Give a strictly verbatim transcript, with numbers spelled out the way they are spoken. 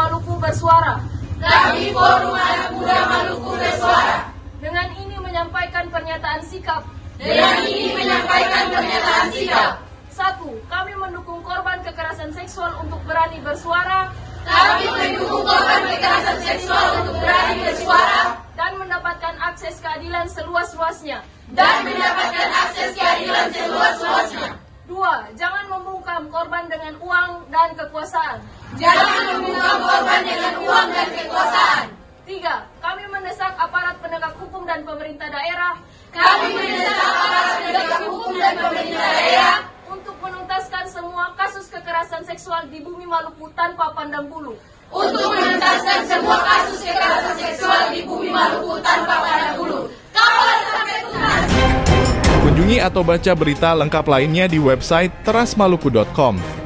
Maluku bersuara. Kami Forum Anak Muda Maluku bersuara. Dengan ini menyampaikan pernyataan sikap. Dengan ini menyampaikan pernyataan sikap. Satu, kami mendukung korban kekerasan seksual untuk berani bersuara. Kami mendukung korban kekerasan seksual untuk berani bersuara dan mendapatkan akses keadilan seluas-luasnya. Dan mendapatkan akses keadilan seluas-luasnya. Dua, jangan membungkam korban dengan uang dan kekuasaan. Jangan membungkam korban dengan uang dan kekuasaan. Tiga, kami mendesak aparat penegak hukum dan pemerintah daerah. Kami mendesak aparat penegak hukum dan pemerintah daerah untuk menuntaskan semua kasus kekerasan seksual di bumi Maluku tanpa pandang bulu. Untuk menuntaskan semua kasus kekerasan seksual di bumi Maluku tanpa pandang bulu. Kawal sampai tuntas. Kunjungi atau baca berita lengkap lainnya di website teras maluku dot com.